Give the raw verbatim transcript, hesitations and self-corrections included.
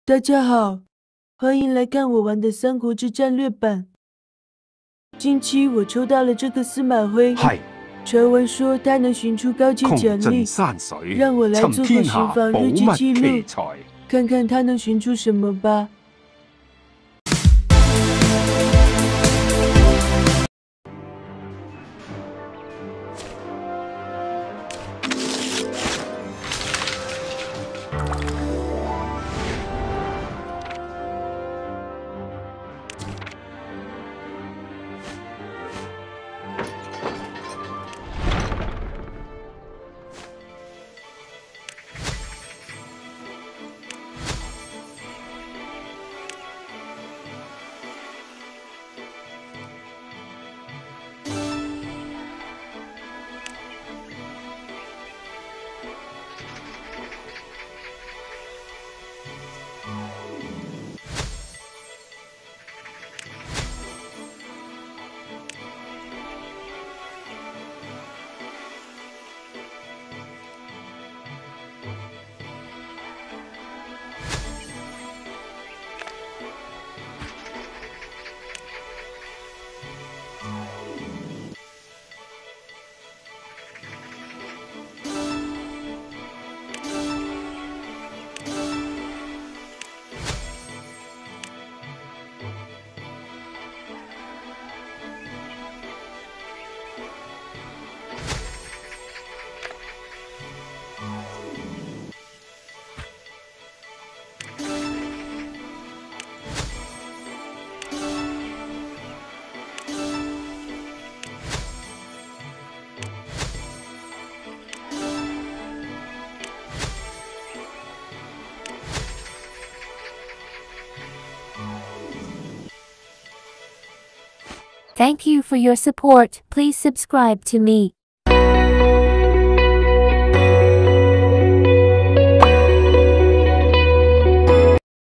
大家好，欢迎来看我玩的《三国志战略版》。近期我抽到了这个司马徽，传闻说他能寻出高阶奖励，让我来做个寻访日记记录，看看他能寻出什么吧。 Thank you for your support. Please subscribe to me.